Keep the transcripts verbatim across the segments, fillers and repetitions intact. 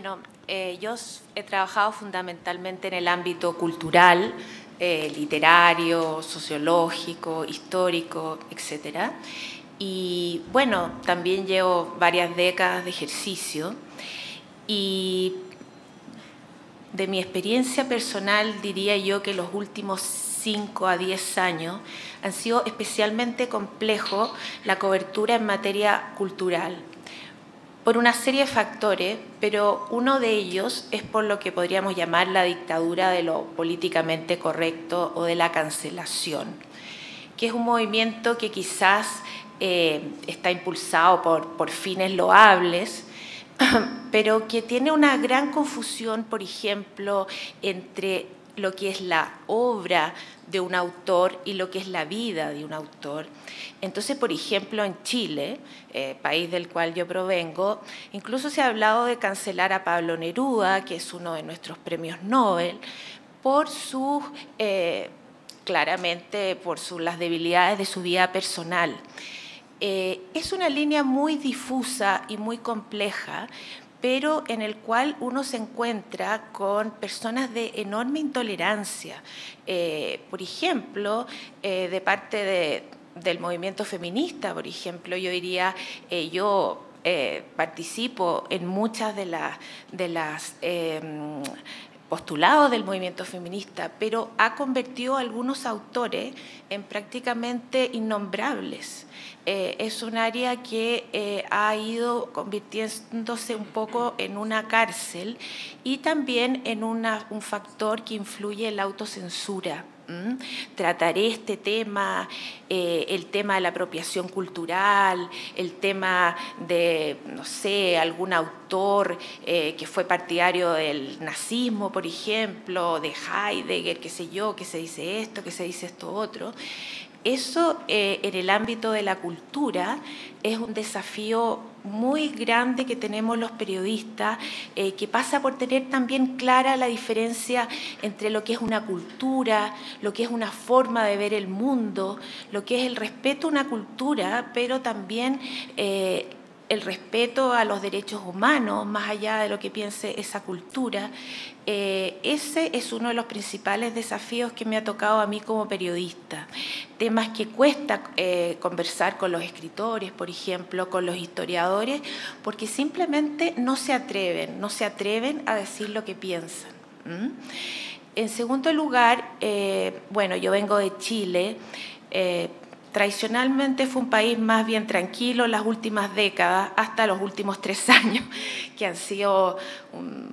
Bueno, eh, yo he trabajado fundamentalmente en el ámbito cultural, eh, literario, sociológico, histórico, etcétera. Y bueno, también llevo varias décadas de ejercicio y de mi experiencia personal diría yo que los últimos cinco a diez años han sido especialmente complejos la cobertura en materia cultural, por una serie de factores, pero uno de ellos es por lo que podríamos llamar la dictadura de lo políticamente correcto o de la cancelación, que es un movimiento que quizás eh, está impulsado por, por fines loables, pero que tiene una gran confusión, por ejemplo, entre lo que es la obra de un autor y lo que es la vida de un autor. Entonces, por ejemplo, en Chile, eh, país del cual yo provengo, incluso se ha hablado de cancelar a Pablo Neruda, que es uno de nuestros premios Nobel, por sus, eh, claramente, por sus, las debilidades de su vida personal. Eh, es una línea muy difusa y muy compleja, pero en el cual uno se encuentra con personas de enorme intolerancia. Eh, por ejemplo, eh, de parte de, del movimiento feminista, por ejemplo, yo diría, eh, yo eh, participo en muchas de, la, de las... Eh, postulados del movimiento feminista, pero ha convertido a algunos autores en prácticamente innombrables. Eh, es un área que eh, ha ido convirtiéndose un poco en una cárcel y también en una, un factor que influye en la autocensura. ¿Mm? Trataré este tema, eh, el tema de la apropiación cultural, el tema de, no sé, algún autor eh, que fue partidario del nazismo, por ejemplo, de Heidegger, qué sé yo, que se dice esto, que se dice esto otro. Eso eh, en el ámbito de la cultura es un desafío muy grande que tenemos los periodistas, eh, que pasa por tener también clara la diferencia entre lo que es una cultura, lo que es una forma de ver el mundo, lo que es el respeto a una cultura, pero también eh, el respeto a los derechos humanos, más allá de lo que piense esa cultura. Eh, ese es uno de los principales desafíos que me ha tocado a mí como periodista. Temas que cuesta eh, conversar con los escritores, por ejemplo, con los historiadores, porque simplemente no se atreven, no se atreven a decir lo que piensan. ¿Mm? En segundo lugar, eh, bueno, yo vengo de Chile. Eh, Tradicionalmente fue un país más bien tranquilo las últimas décadas, hasta los últimos tres años, que han sido un,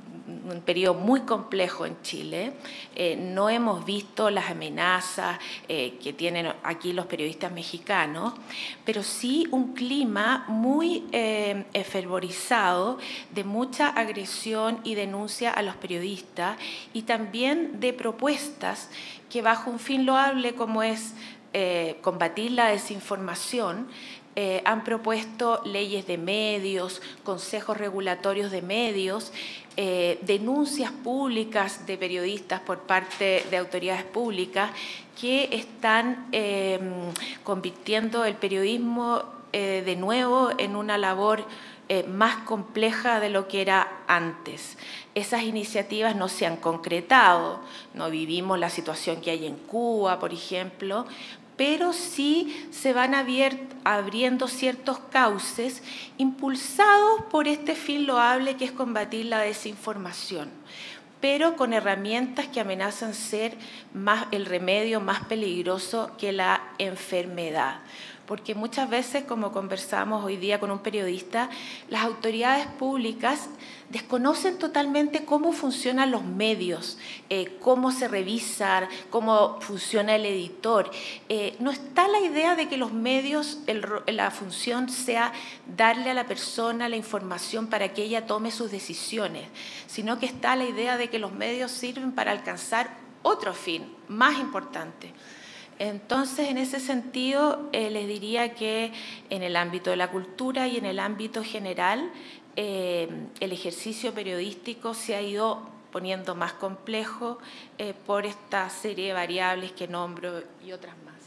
un periodo muy complejo en Chile. Eh, no hemos visto las amenazas eh, que tienen aquí los periodistas mexicanos, pero sí un clima muy eh, efervorizado de mucha agresión y denuncia a los periodistas y también de propuestas que bajo un fin loable como es Eh, combatir la desinformación, eh, han propuesto leyes de medios, consejos regulatorios de medios, eh, denuncias públicas de periodistas por parte de autoridades públicas que están eh, convirtiendo el periodismo eh, de nuevo en una labor Eh, más compleja de lo que era antes. Esas iniciativas no se han concretado, no vivimos la situación que hay en Cuba, por ejemplo, pero sí se van abriendo ciertos cauces impulsados por este fin loable que es combatir la desinformación, pero con herramientas que amenazan ser más el remedio más peligroso que la enfermedad. Porque muchas veces, como conversamos hoy día con un periodista, las autoridades públicas desconocen totalmente cómo funcionan los medios, eh, cómo se revisan, cómo funciona el editor. Eh, no está la idea de que los medios, el, la función sea darle a la persona la información para que ella tome sus decisiones, sino que está la idea de que los medios sirven para alcanzar otro fin más importante. Entonces, en ese sentido, eh, les diría que en el ámbito de la cultura y en el ámbito general, eh, el ejercicio periodístico se ha ido poniendo más complejo eh, por esta serie de variables que nombro y otras más.